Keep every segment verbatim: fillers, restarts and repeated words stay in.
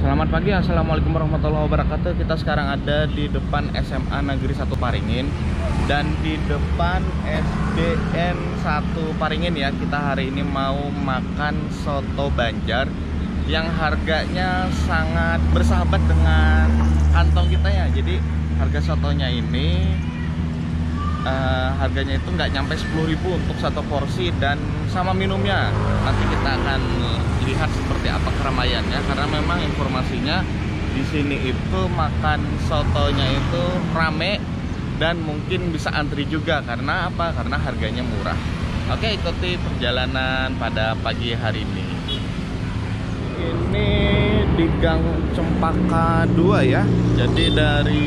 Selamat pagi, assalamualaikum warahmatullahi wabarakatuh. Kita sekarang ada di depan S M A Negeri satu Paringin dan di depan S D N satu Paringin ya. Kita hari ini mau makan soto Banjar yang harganya sangat bersahabat dengan kantong kita ya. Jadi harga sotonya ini uh, harganya itu nggak nyampe sepuluh ribu untuk satu porsi dan sama minumnya. Nanti kita akan lihat seperti apa keramaiannya, karena memang informasinya di sini itu makan sotonya itu rame dan mungkin bisa antri juga. Karena apa? Karena harganya murah. Oke, ikuti perjalanan pada pagi hari ini. Ini di Gang Cempaka dua ya. Jadi dari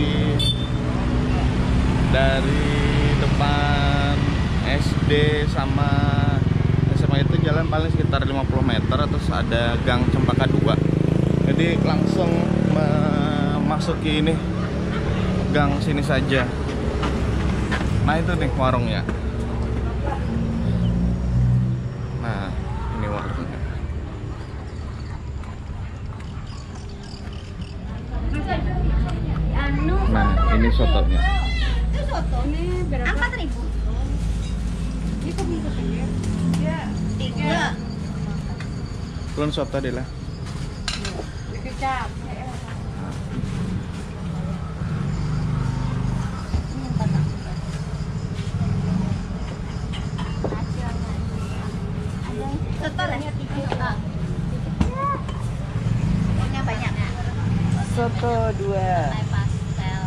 dari depan S D sama S M A itu jalan paling sekitar lima puluh meter, terus ada Gang Cempaka dua. Jadi langsung memasuki ini gang sini saja. Nah itu nih warungnya. Nah ini warungnya. Nah ini sotonya. Itu sotonya berapa? Empat ribu. Itu bisa ya. Tiga. Kulon soto deh lah. Kecap. Soto lah. Yang banyak. Soto dua. Pastel.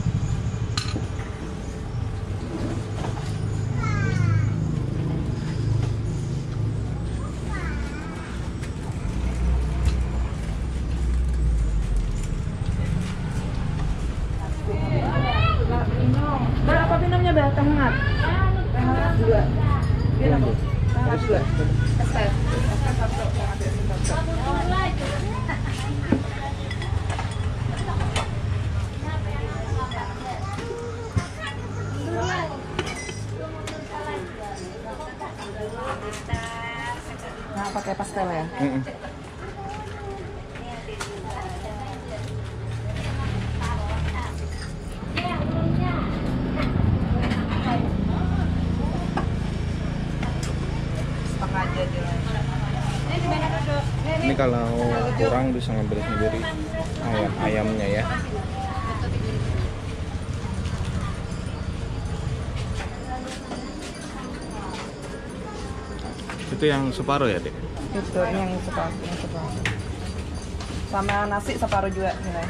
Berapa minumnya Bel? Teh hangat? Teh hangat dua. Gila Bu? Teh hangat dua. Estes. Estes satu. Teh hangat satu. Nah, pakai pastel ya? Mm-mm. Setengah aja jalan. Ini kalau kurang bisa ngambil sendiri ayam ayamnya ya. Itu yang separuh ya, Dek? Itu ini yang separuh, yang separuh. Sama nasi separuh juga nilai.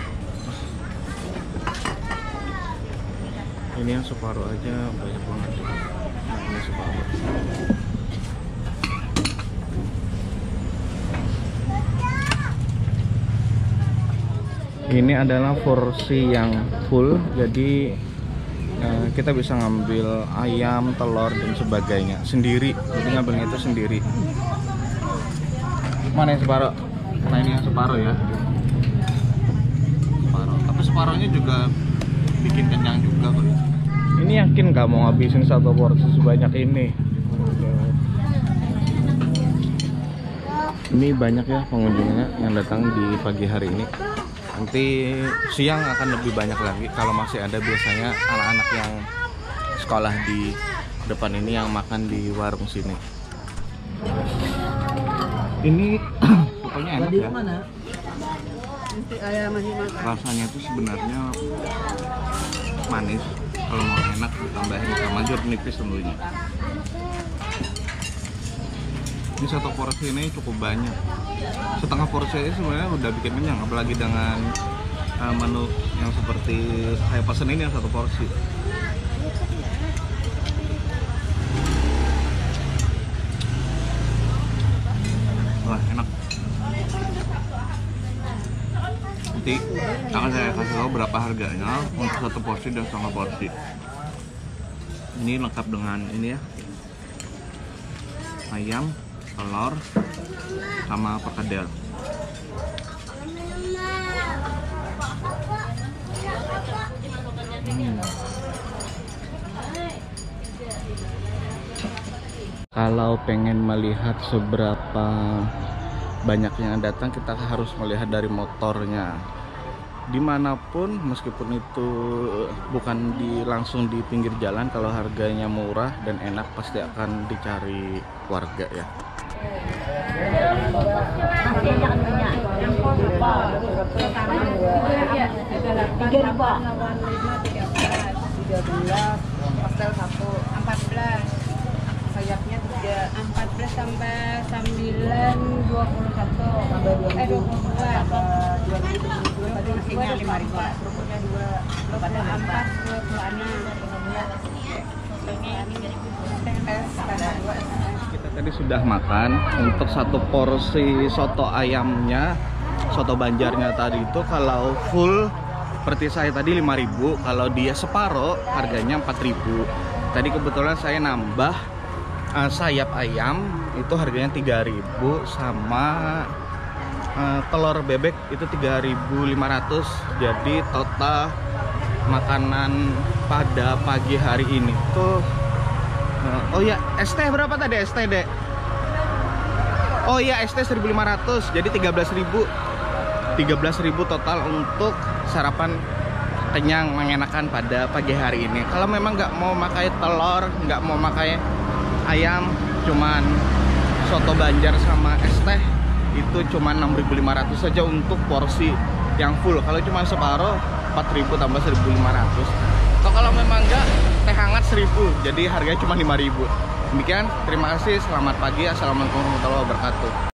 Ini yang separuh aja banyak banget. Nah, ini separuh. Ini adalah porsi yang full, jadi eh, kita bisa ngambil ayam, telur dan sebagainya sendiri. Jadi ngambilnya itu sendiri. Mana yang separuh? Nah ini yang separuh ya. Separuh. Tapi separuhnya juga bikin kenyang juga kok. Ini yakin nggak mau ngabisin satu porsi sebanyak ini? Ini banyak ya pengunjungnya yang datang di pagi hari ini. Nanti siang akan lebih banyak lagi. Kalau masih ada biasanya anak-anak yang sekolah di depan ini yang makan di warung sini. Ini pokoknya enak ya. Rasanya itu sebenarnya manis. Kalau mau enak ditambahin sama jeruk nipis tentunya. Ini satu porsi ini cukup banyak. Setengah porsi ini sebenarnya udah bikin kenyang, apalagi dengan uh, menu yang seperti saya pesen ini yang satu porsi. Wah enak. Nanti akan saya kasih tahu berapa harganya untuk satu porsi dan setengah porsi. Ini lengkap dengan ini ya, ayam, telur, sama perkedel. Hmm. Kalau pengen melihat seberapa banyak yang datang, kita harus melihat dari motornya. Dimanapun, meskipun itu bukan di langsung di pinggir jalan, kalau harganya murah dan enak pasti akan dicari warga ya. Tiga ribu. tiga belas, pastel satu, Empat belas. sayapnya tiga, Empat belas tambah sembilan dua puluh satu. tambah dua Eh dua puluh dua. dua ribu dua tadi Mesinnya lima ribu. kerupuknya dua, Dua puluh empat, dua puluh enam. es, tambah dua es. Kita tadi sudah makan. Untuk satu porsi soto ayamnya, soto Banjarnya tadi itu kalau full seperti saya tadi lima ribu, kalau dia separuh harganya empat ribu. Tadi kebetulan saya nambah uh, sayap ayam itu harganya tiga ribu, sama uh, telur bebek itu tiga ribu lima ratus. Jadi total makanan pada pagi hari ini tuh uh, oh ya, S T berapa tadi S T, Dek? Oh iya, S T seribu lima ratus. Jadi tiga belas ribu. tiga belas ribu total untuk sarapan kenyang mengenakan pada pagi hari ini. Kalau memang nggak mau pakai telur, nggak mau pakai ayam, cuman soto Banjar sama es teh, itu cuma enam ribu lima ratus saja untuk porsi yang full. Kalau cuma separuh empat ribu tambah seribu lima ratus. Atau kalau memang nggak, teh hangat seribu, jadi harganya cuma lima ribu. Demikian, terima kasih, selamat pagi, assalamualaikum warahmatullahi wabarakatuh.